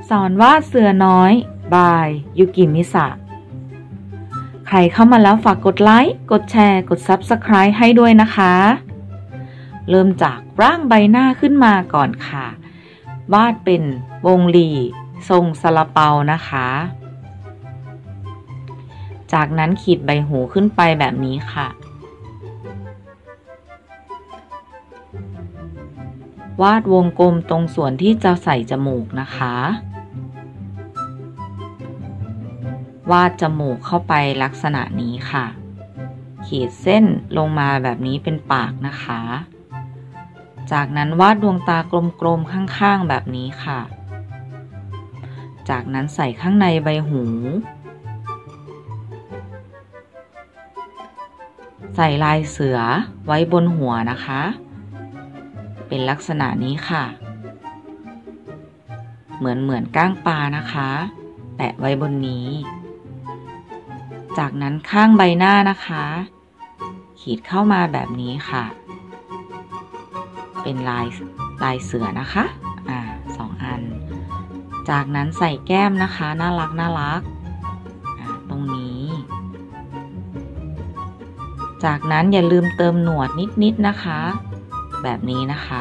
สอนวาดเสือน้อยบายยุกิมิสะใครเข้ามาแล้วฝากกดไลค์กดแชร์กด Subscribe ให้ด้วยนะคะเริ่มจากร่างใบหน้าขึ้นมาก่อนค่ะวาดเป็นวงรีทรงซาลาเปานะคะจากนั้นขีดใบหูขึ้นไปแบบนี้ค่ะวาดวงกลมตรงส่วนที่จะใส่จมูกนะคะวาดจมูกเข้าไปลักษณะนี้ค่ะขีดเส้นลงมาแบบนี้เป็นปากนะคะจากนั้นวาดดวงตากลมๆข้างๆแบบนี้ค่ะจากนั้นใส่ข้างในใบหูใส่ลายเสือไว้บนหัวนะคะเป็นลักษณะนี้ค่ะเหมือนก้างปลานะคะแปะไว้บนนี้จากนั้นข้างใบหน้านะคะขีดเข้ามาแบบนี้ค่ะเป็นลายเสือนะคะ2 อันจากนั้นใส่แก้มนะคะน่ารักตรงนี้จากนั้นอย่าลืมเติมหนวดนิดนะคะแบบนี้นะคะ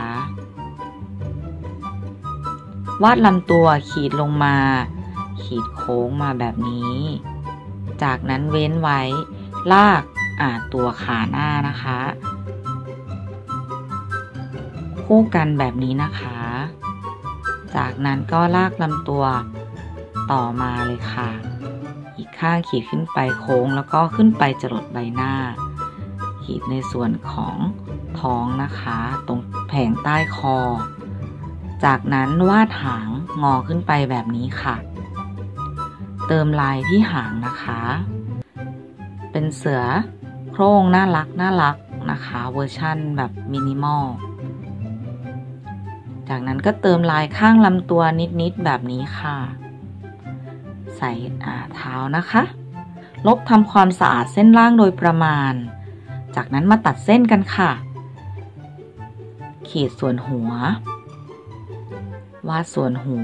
วาดลำตัวขีดลงมาขีดโค้งมาแบบนี้จากนั้นเว้นไว้ลากตัวขาหน้านะคะคู่กันแบบนี้นะคะจากนั้นก็ลากลำตัวต่อมาเลยค่ะอีกข้างขีดขึ้นไปโค้งแล้วก็ขึ้นไปจรดใบหน้าขีดในส่วนของท้องนะคะตรงแผงใต้คอจากนั้นวาดหางงอขึ้นไปแบบนี้ค่ะเติมลายที่หางนะคะเป็นเสือโคร่งน่ารักนะคะเวอร์ชั่นแบบมินิมอลจากนั้นก็เติมลายข้างลำตัวนิดแบบนี้ค่ะใส่เท้านะคะลบทำความสะอาดเส้นล่างโดยประมาณจากนั้นมาตัดเส้นกันค่ะขีดส่วนหัววาดส่วนหู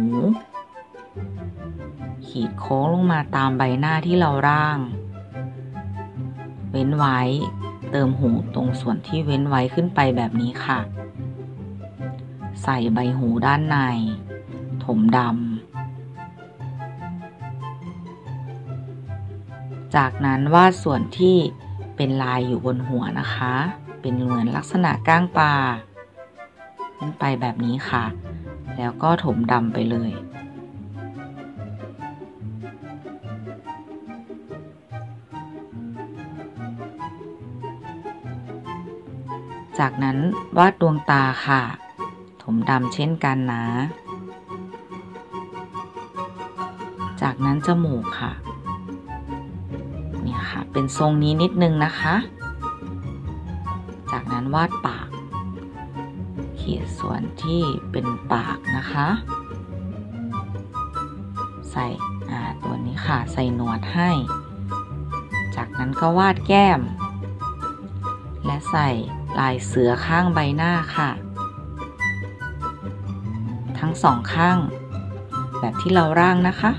ขีดโค้งลงมาตามใบหน้าที่เราร่างเว้นไว้เติมหูตรงส่วนที่เว้นไว้ขึ้นไปแบบนี้ค่ะใส่ใบหูด้านในถมดำจากนั้นวาดส่วนที่เป็นลายอยู่บนหัวนะคะเป็นเหมือนลักษณะก้างปลาขึ้นไปแบบนี้ค่ะแล้วก็ถมดำไปเลยจากนั้นวาดดวงตาค่ะถมดำเช่นกันนะจากนั้นจมูกค่ะเนี่ยค่ะเป็นทรงนี้นิดนึงนะคะจากนั้นวาดปากขีดส่วนที่เป็นปากนะคะใส่ตัวนี้ค่ะใส่หนวดให้จากนั้นก็วาดแก้มและใส่ลายเสือข้างใบหน้าค่ะทั้ง2 ข้างแบบที่เราร่างนะคะ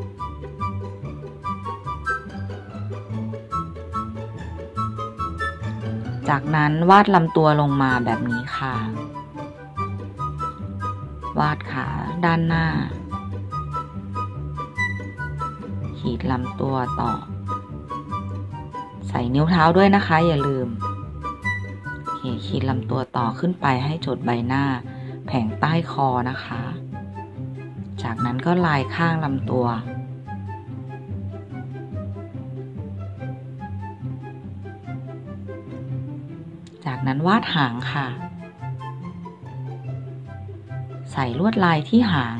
จากนั้นวาดลำตัวลงมาแบบนี้ค่ะวาดขาด้านหน้าขีดลำตัวต่อใส่นิ้วเท้าด้วยนะคะอย่าลืมขีดลำตัวต่อขึ้นไปให้จดใบหน้าแผงใต้คอนะคะจากนั้นก็ลายข้างลำตัวจากนั้นวาดหางค่ะใส่ลวดลายที่หาง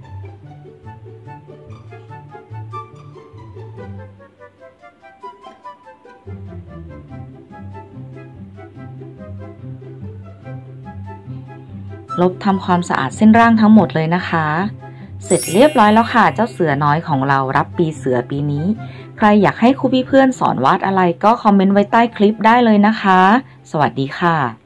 ลบทำความสะอาดเส้นร่างทั้งหมดเลยนะคะเสร็จเรียบร้อยแล้วค่ะเจ้าเสือน้อยของเรารับปีเสือปีนี้ใครอยากให้ครูพี่เพื่อนสอนวาดอะไรก็คอมเมนต์ไว้ใต้คลิปได้เลยนะคะสวัสดีค่ะ